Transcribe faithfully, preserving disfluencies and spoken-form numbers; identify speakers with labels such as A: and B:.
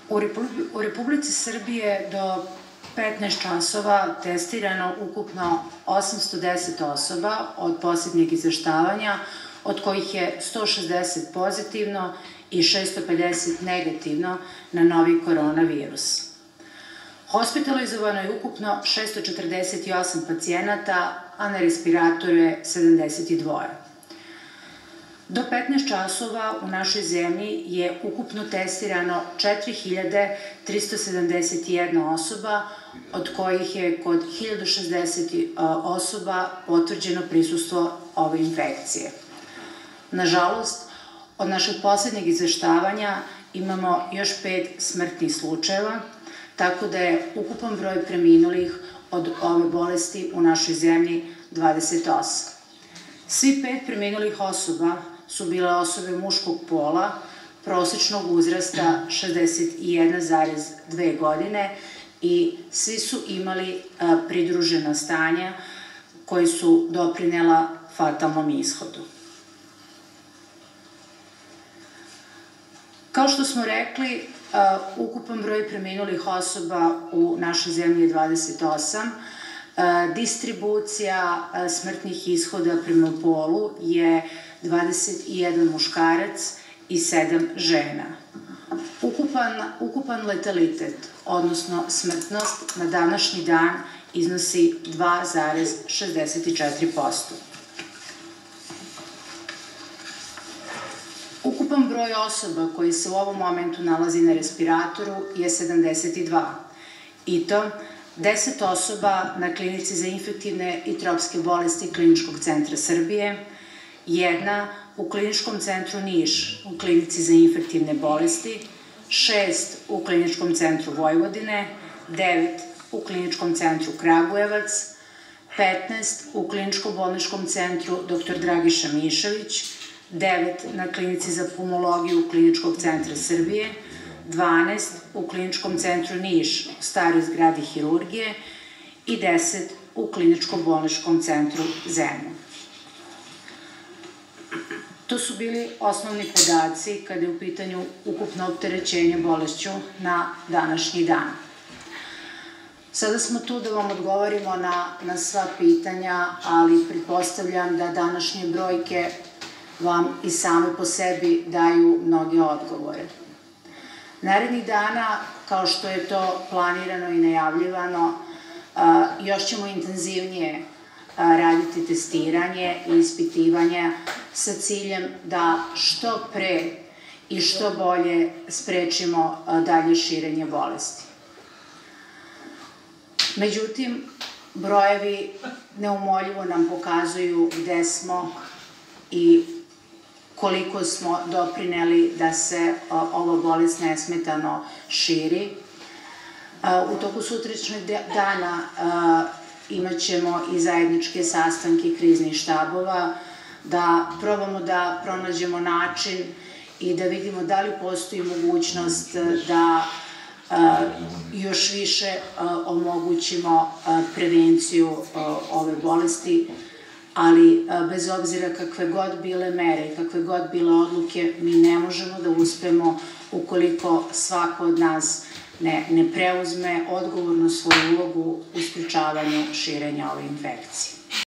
A: U Republici Srbije do petnaest časova testirano ukupno osamsto deset osoba od posljednjeg izveštavanja, od kojih je sto šezdeset pozitivno i šesto pedeset negativno na novi koronavirus. Hospitalizovano je ukupno šesto četrdeset osam pacijenata, a na respiratoru je sedamdeset dva. Do petnaest časova u našoj zemlji je ukupno testirano četiri hiljade tristo sedamdeset jedna osoba, od kojih je kod hiljadu šezdeset osoba potvrđeno prisustvo ove infekcije. Nažalost, od našeg poslednjeg izveštavanja imamo još pet smrtnih slučajeva, tako da je ukupan broj preminulih od ove bolesti u našoj zemlji dvadeset osam. Svi pet preminulih osoba su bile osobe muškog pola, prosečnog uzrasta šezdeset jedna zarez dve godine i svi su imali pridružena stanja koji su doprinela fatalnom ishodu. Kao što smo rekli, ukupan broj preminulih osoba u našoj zemlji je dvadeset osam. Distribucija smrtnih ishoda prema polu je dvadeset jedan muškarac i sedam žena. Ukupan letalitet, odnosno smrtnost, na današnji dan iznosi dva zarez šezdeset četiri posto. Ukupan broj osoba koji se u ovom momentu nalazi na respiratoru je sedamdeset dva. I to deset osoba na klinici za infektivne i tropske bolesti Kliničkog centra Srbije, jedna u Kliničkom centru Niš u klinici za infektivne bolesti, šest u Kliničkom centru Vojvodine, devet u Kliničkom centru Kragujevac, petnaest u Kliničko-bolničkom centru doktor Dragiša Mišović, devet na klinici za pulmologiju Kliničkog centra Srbije, dvanaest u Kliničkom centru Niš u staroj zgradi hirurgije i deset u Kliničko-bolničkom centru Zemun. To su bili osnovni podaci kada je u pitanju ukupno opterećenje bolešću na današnji dan. Sada smo tu da vam odgovorimo na sva pitanja, ali pretpostavljam da današnje brojke vam i same po sebi daju mnoge odgovore. Narednih dana, kao što je to planirano i najavljivano, još ćemo intenzivnije raditi testiranje i ispitivanje sa ciljem da što pre i što bolje sprečimo dalje širenje bolesti. Međutim, brojevi neumoljivo nam pokazuju gde smo i koliko smo doprineli da se ova bolest nesmetano širi. U toku sutrašnjeg dana imat ćemo i zajedničke sastanke kriznih štabova, da probamo da pronađemo način i da vidimo da li postoji mogućnost da još više omogućimo prevenciju ove bolesti, ali bez obzira kakve god bile mere i kakve god bile odluke, mi ne možemo da uspemo ukoliko svako od nas ne preuzme odgovorno svoju ulogu u sprečavanju širenja ove infekcije.